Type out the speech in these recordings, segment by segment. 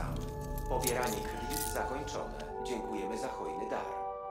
sam. Pobieranie krwi zakończone. Dziękujemy za hojny dar.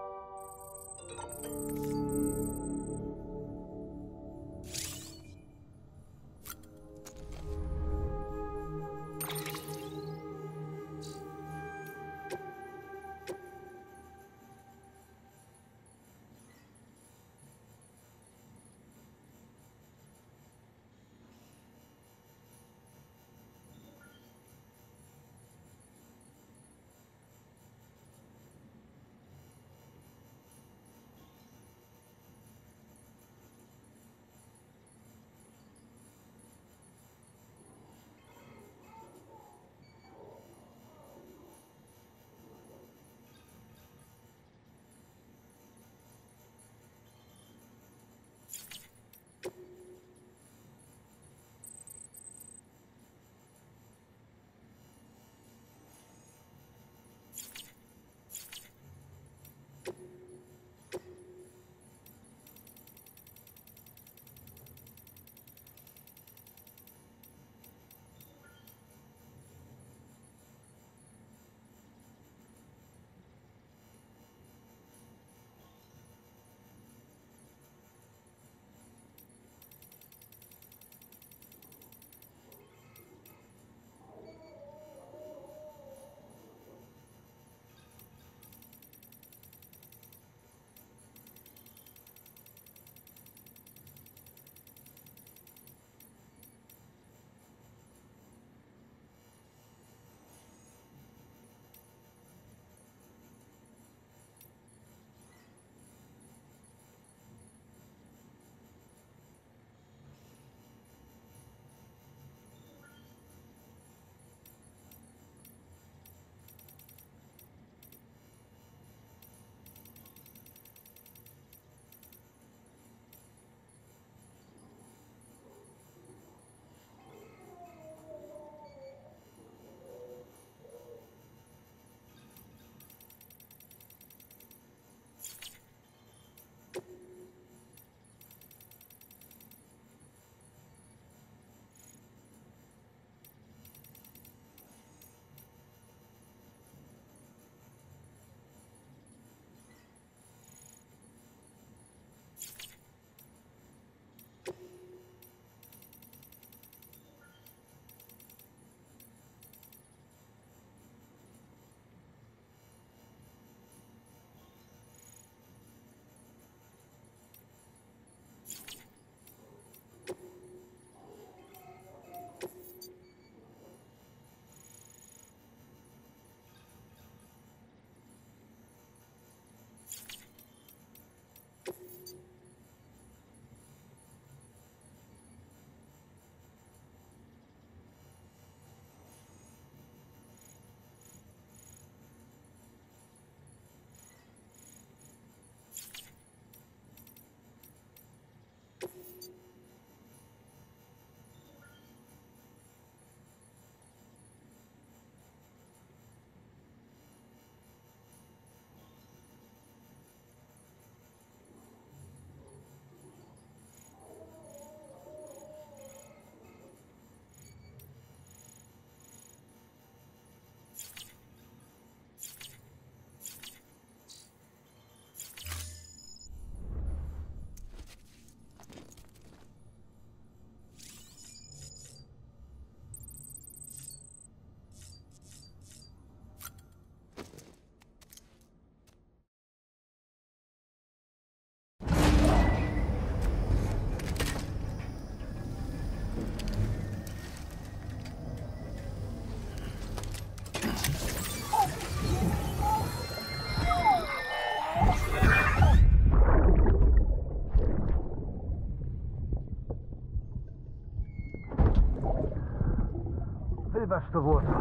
Wybacz to włoso.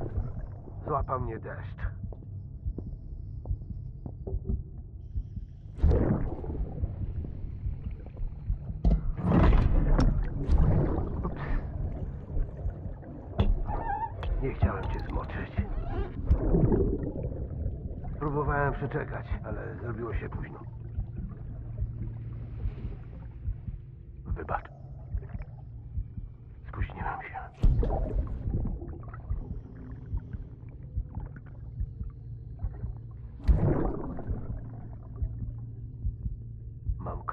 Złapał mnie deszcz. Ups. Nie chciałem cię zmoczyć. Próbowałem przeczekać, ale zrobiło się późno. Wybacz. Spóźniłem się.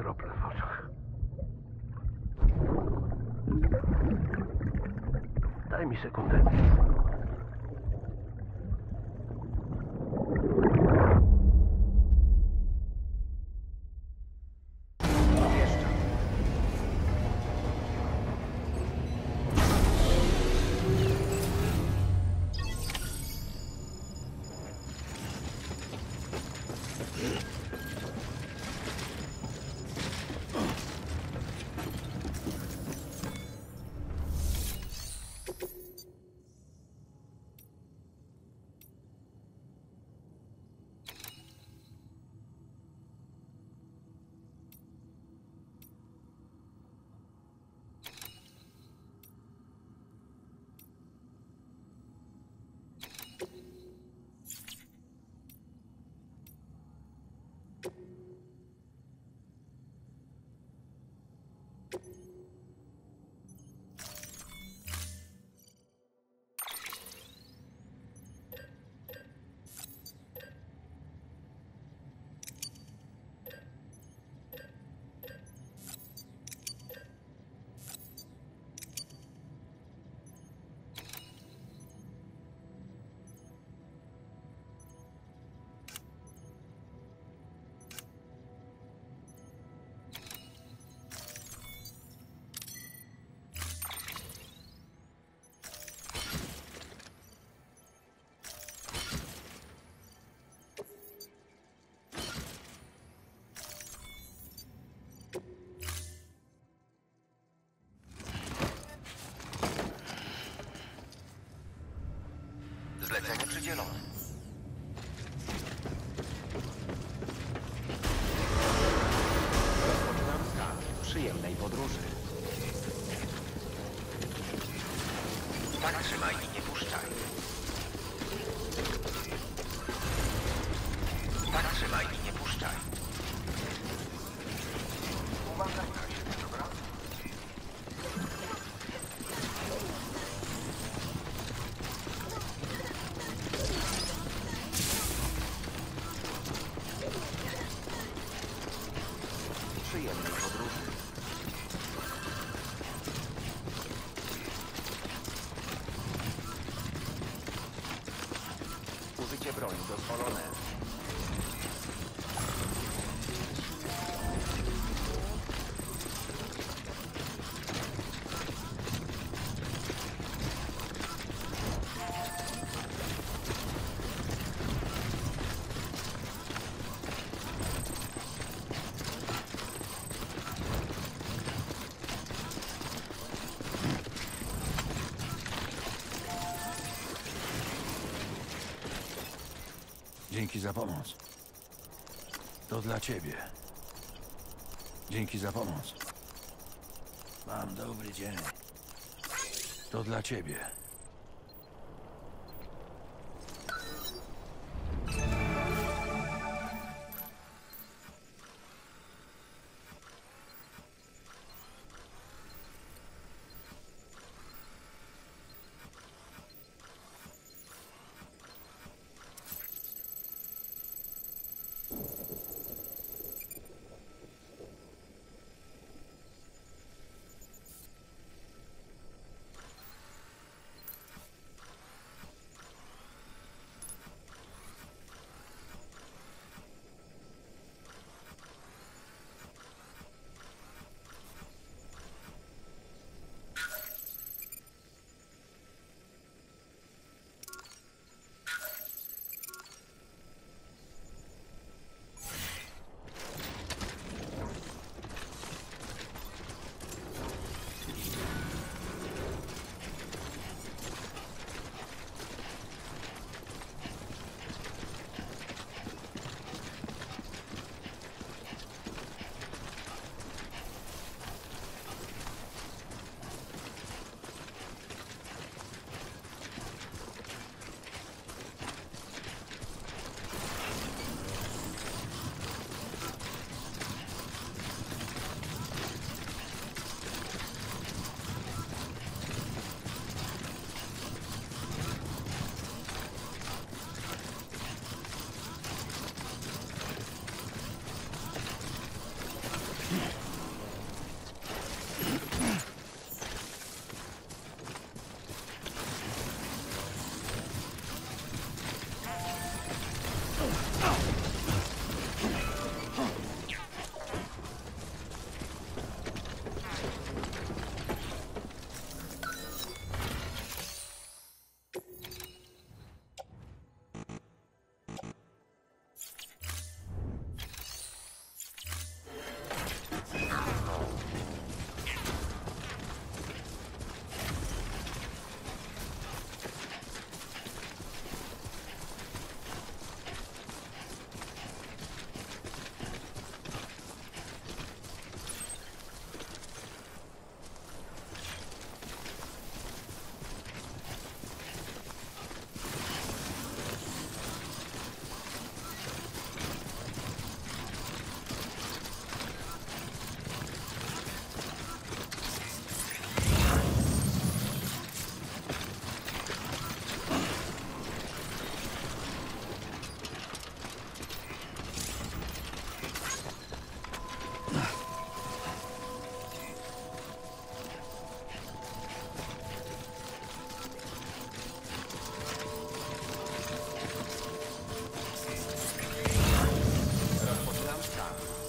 krople w oczach. Daj mi sekundę. Wjeżdżam. Zlecenie przydzielone. Rozpoczynam start przyjemnej podróży. Tak trzymaj i nie puszczaj. Tak trzymaj i nie puszczaj. Uważaj na siebie, dobra? Przyjemnej podróży. Użycie broni dozwolone. Dzięki za pomoc. To dla ciebie. Dzięki za pomoc. Mam dobry dzień. To dla ciebie.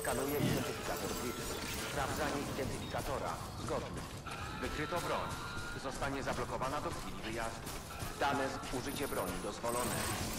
Skanuję identyfikator Bridges. Sprawdzanie identyfikatora. Zgodny. Wykryto broń. Zostanie zablokowana do chwili wyjazdu. Dane z użycie broni dozwolone.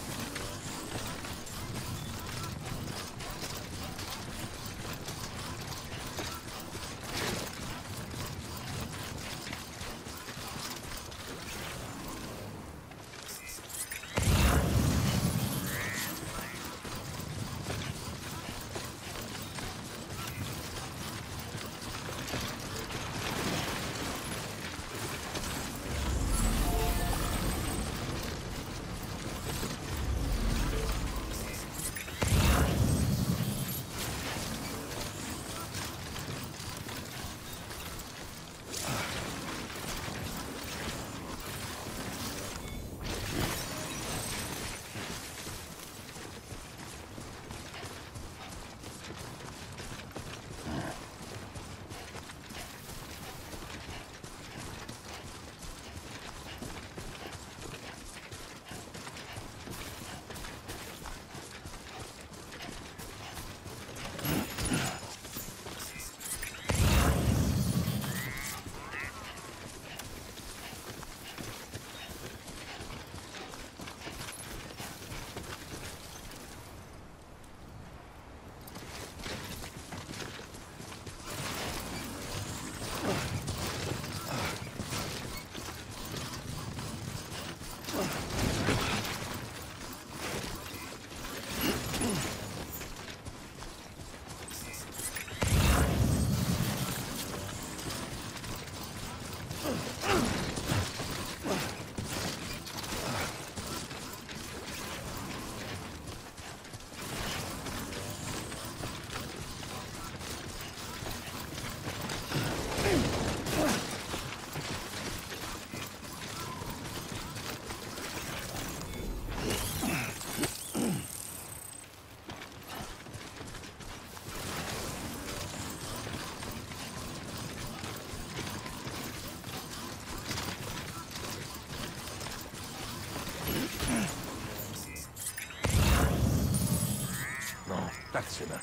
Tak trzeba.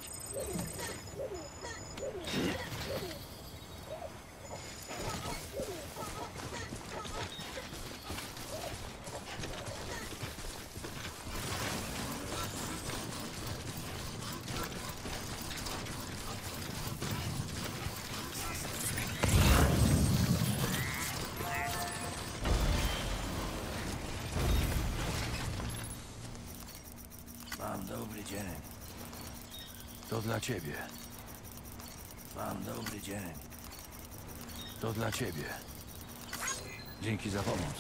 Mam dobry dzień. To dla ciebie. Mam dobry dzień. To dla ciebie. Dzięki za pomoc.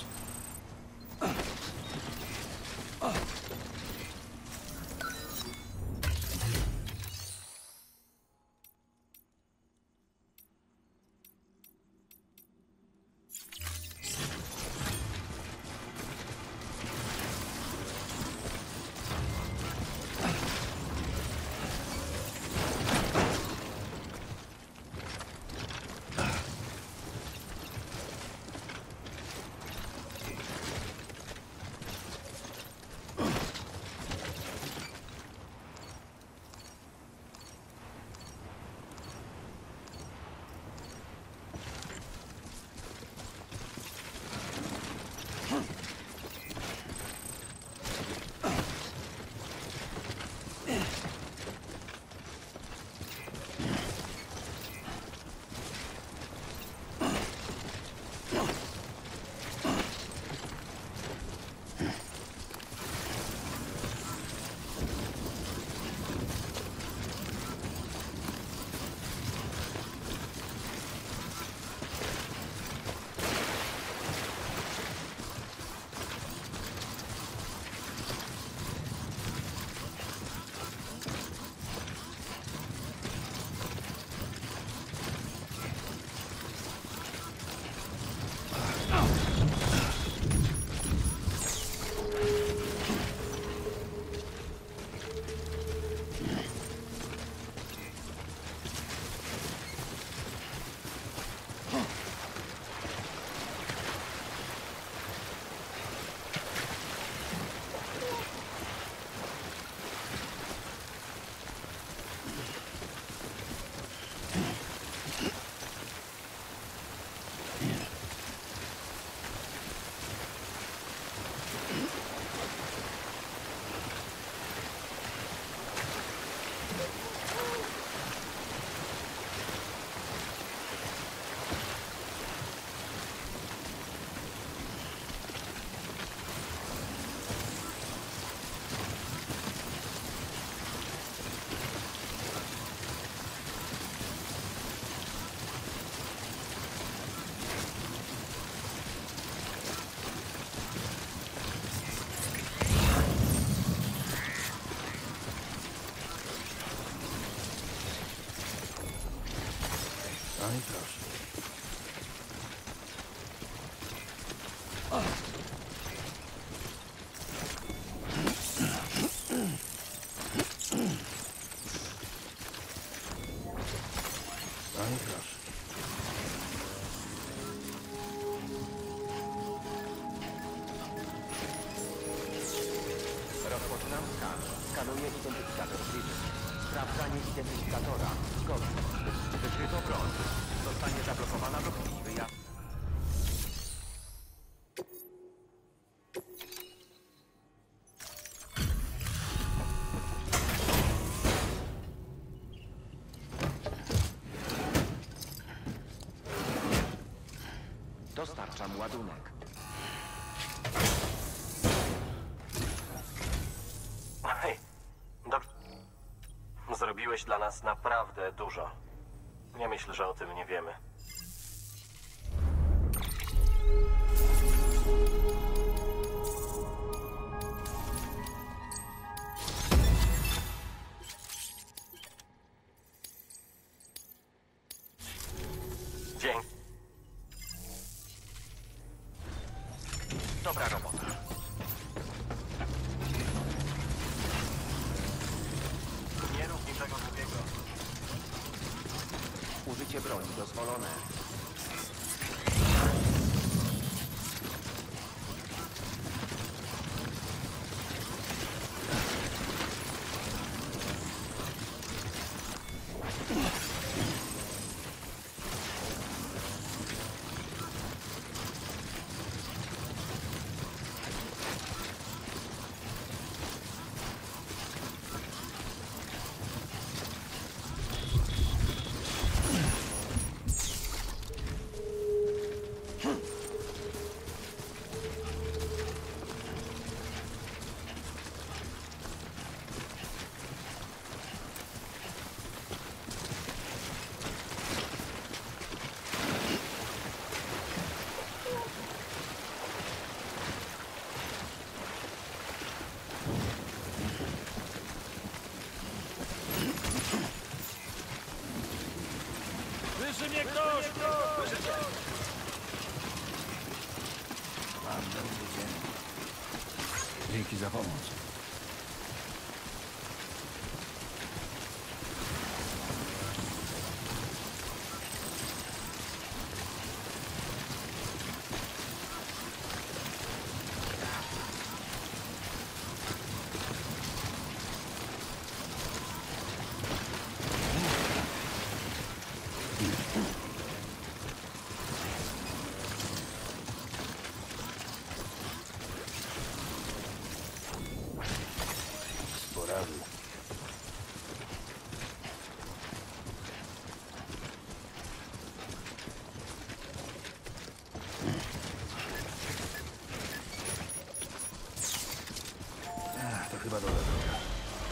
No i proszę. No i proszę. Rozpoczynam skan. Skanuję identyfikator Bridget. Sprawdzanie identyfikatora. Zgodnie. Wykryto broń. Zostanie zablokowana do chwili wyjazdu. Dostarczam ładunek. Hej, dobrze. Zrobiłeś dla nas naprawdę dużo. Nie myślę, że o tym nie wiemy. Dzięki. Dobra robota. Nie rób niczego głupiego. Użycie broni dozwolone. Słyszy mnie ktoś! Mam dobry dzień. Dzięki za pomoc. Porady. To chyba dobra droga.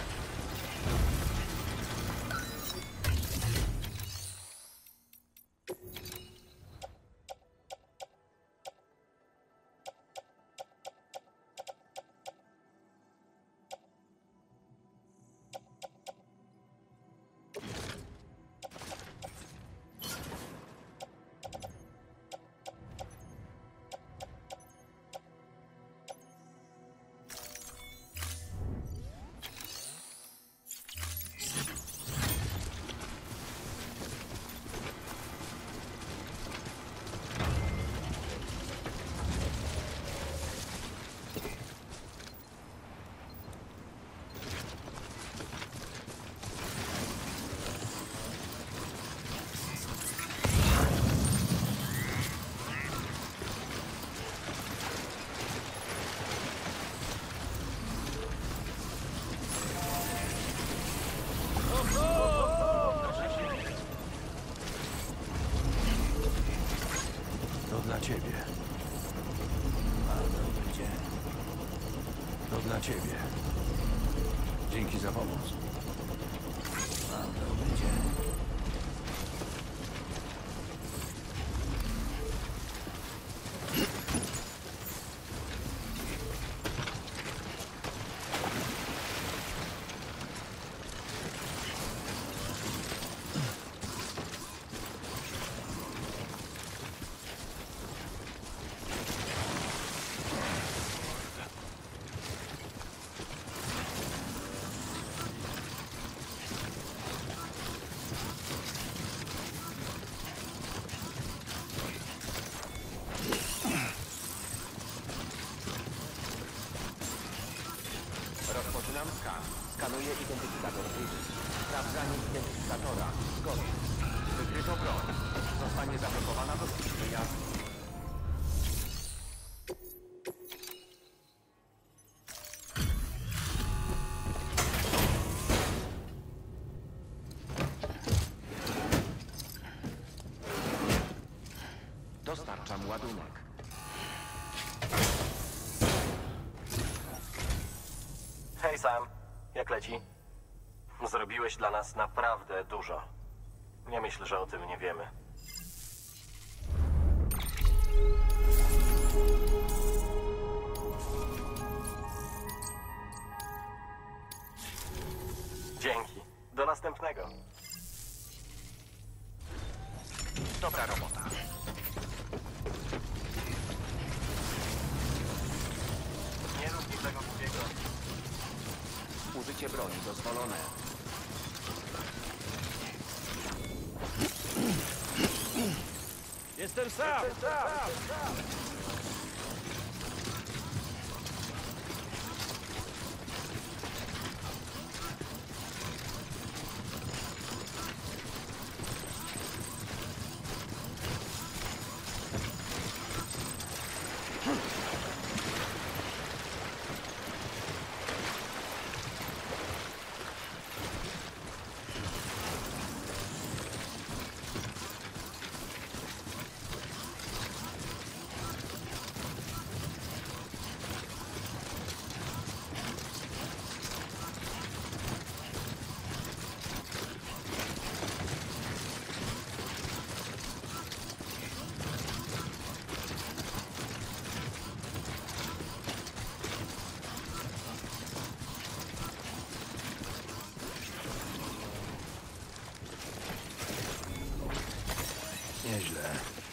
To dla ciebie. Mam dobry dzień. To dla ciebie. Dzięki za pomoc. Mam dobry dzień. identyfikator kryty. Sprawdzanie identyfikatora. Zgodnie. Wykryto broń. Zostanie zablokowana do chwili wyjazdu. Dostarczam ładunek. Hej Sam, jak leci? Zrobiłeś dla nas naprawdę dużo. Nie myślę, że o tym nie wiemy. Dzięki. Do następnego. Dobra robota. Nie rób niczego głupiego. Użycie broni dozwolone. Jestem sam! Nieźle.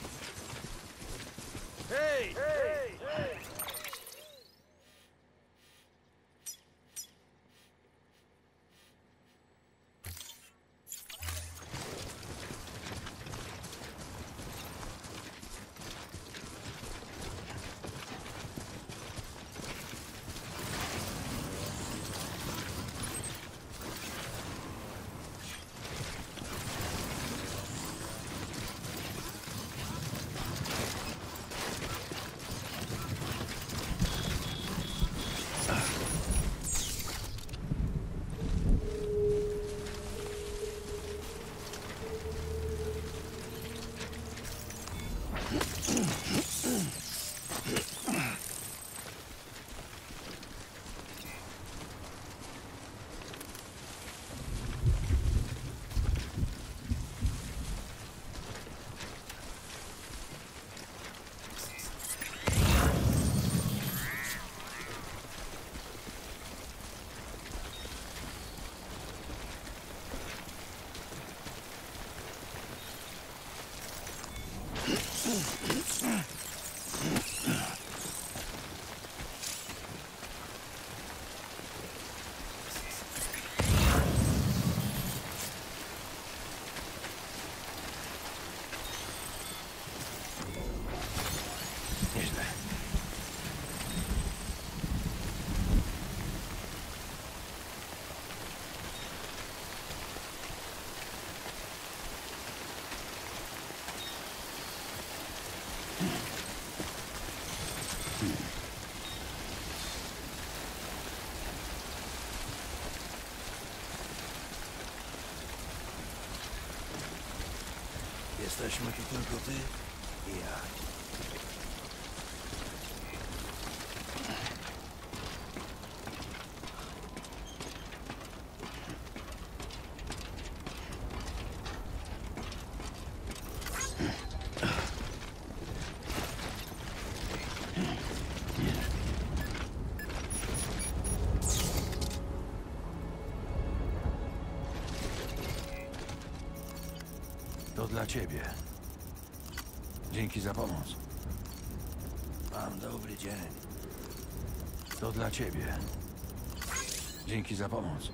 Nieźle. Jesteśmy tu tylko ty i ja. To dla ciebie. Dzięki za pomoc. Mam dobry dzień. To dla ciebie. Dzięki za pomoc.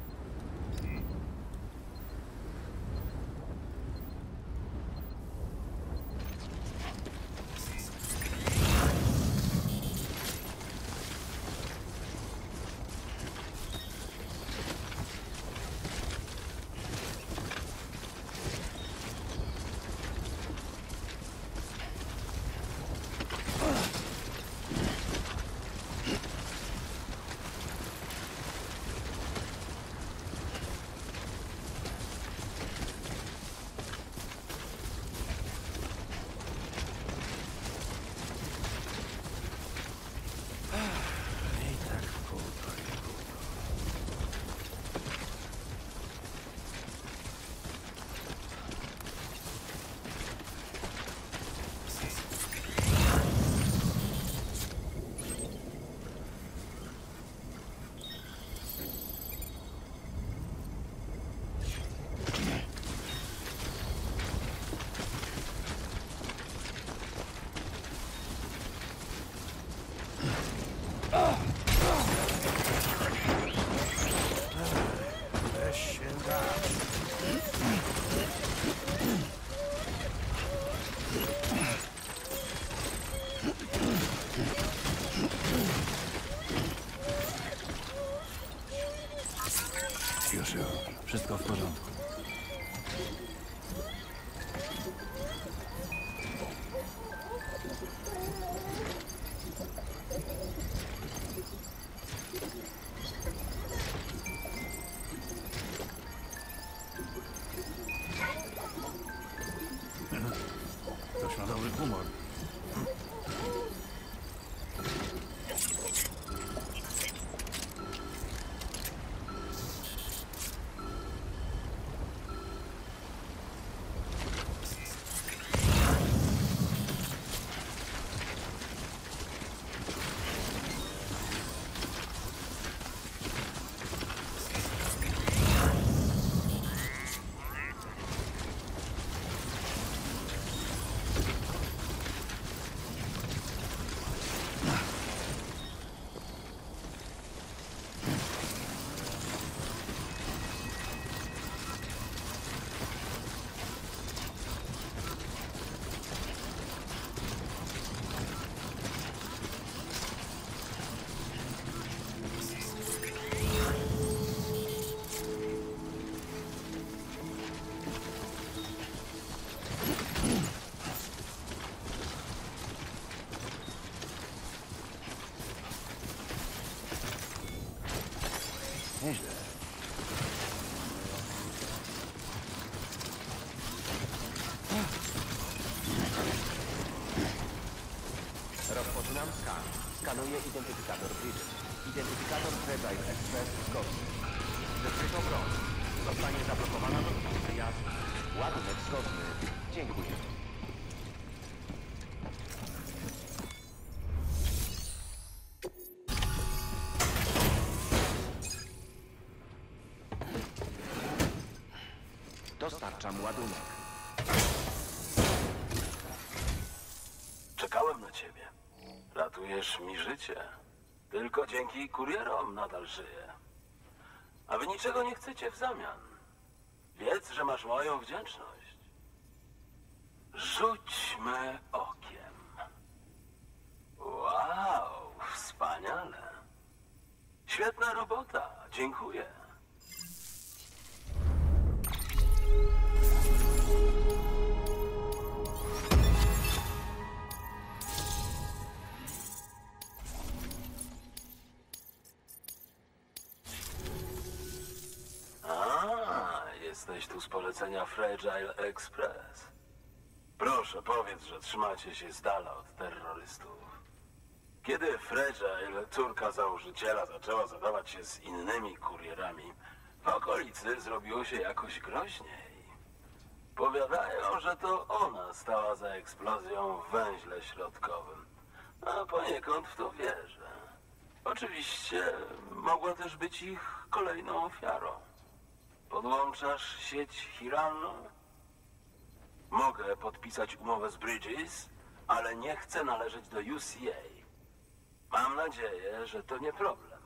Wszystko w porządku. Ktoś ma dobry humor. Nieźle. Rozpoczynam skan. Skanuję identyfikator Bridges. Identyfikator Fragile Express zgodny. Wykryto broń. Zostanie zablokowana do wyjazdu. Ładunek zgodny. Dziękuję. Dostarczam ładunek. Czekałem na ciebie. Ratujesz mi życie. Tylko dzięki kurierom nadal żyję. A wy niczego nie chcecie w zamian. Wiedz, że masz moją wdzięczność. Rzućmy okiem. Wow, wspaniale. Świetna robota, dziękuję. Jesteś tu z polecenia Fragile Express. Proszę, powiedz, że trzymacie się z dala od terrorystów. Kiedy Fragile, córka założyciela, zaczęła zadawać się z innymi kurierami, w okolicy zrobiło się jakoś groźniej. Powiadają, że to ona stała za eksplozją w węźle środkowym, a poniekąd w to wierzę. Oczywiście mogła też być ich kolejną ofiarą. Podłączasz sieć chiralną? Mogę podpisać umowę z Bridges, ale nie chcę należeć do UCA. Mam nadzieję, że to nie problem.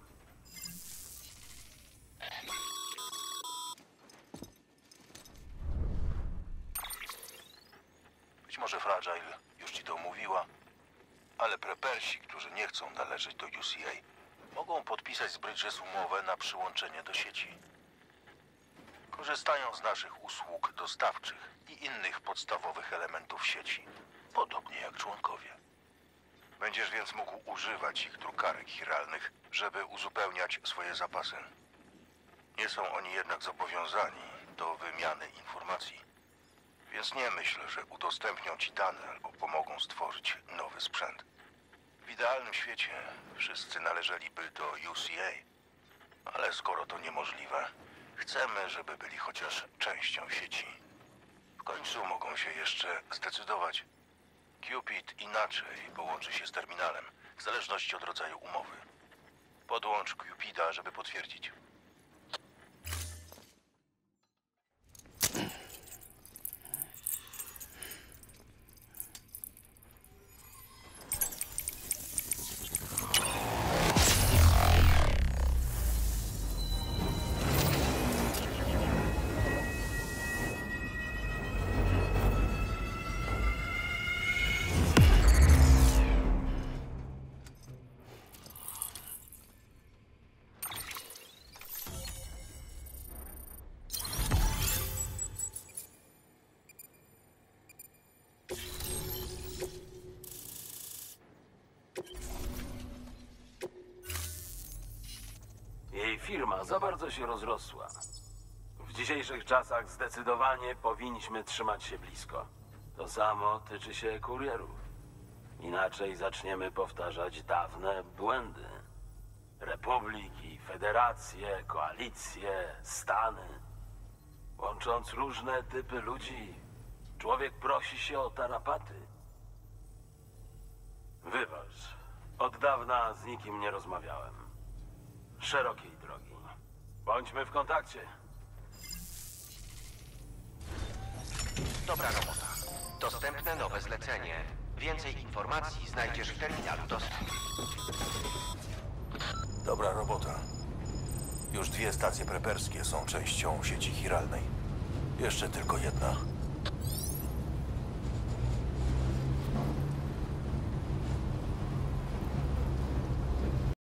Być może Fragile już ci to mówiła, ale prepersi, którzy nie chcą należeć do UCA, mogą podpisać z Bridges umowę na przyłączenie do sieci. Korzystają z naszych usług dostawczych i innych podstawowych elementów sieci, podobnie jak członkowie. Będziesz więc mógł używać ich drukarek chiralnych, żeby uzupełniać swoje zapasy. Nie są oni jednak zobowiązani do wymiany informacji, więc nie myśl, że udostępnią ci dane albo pomogą stworzyć nowy sprzęt. W idealnym świecie wszyscy należeliby do UCA, ale skoro to niemożliwe, chcemy, żeby byli chociaż częścią sieci. W końcu mogą się jeszcze zdecydować. Cupid inaczej połączy się z terminalem, w zależności od rodzaju umowy. Podłącz Cupida, żeby potwierdzić. za bardzo się rozrosła. W dzisiejszych czasach zdecydowanie powinniśmy trzymać się blisko. To samo tyczy się kurierów. Inaczej zaczniemy powtarzać dawne błędy. Republiki, federacje, koalicje, stany. Łącząc różne typy ludzi, człowiek prosi się o tarapaty. Wybacz, od dawna z nikim nie rozmawiałem. Szerokiej drogi. Bądźmy w kontakcie. Dobra robota. Dostępne nowe zlecenie. Więcej informacji znajdziesz w terminalu dostępu. Dobra robota. Już 2 stacje preperskie są częścią sieci chiralnej. Jeszcze tylko jedna.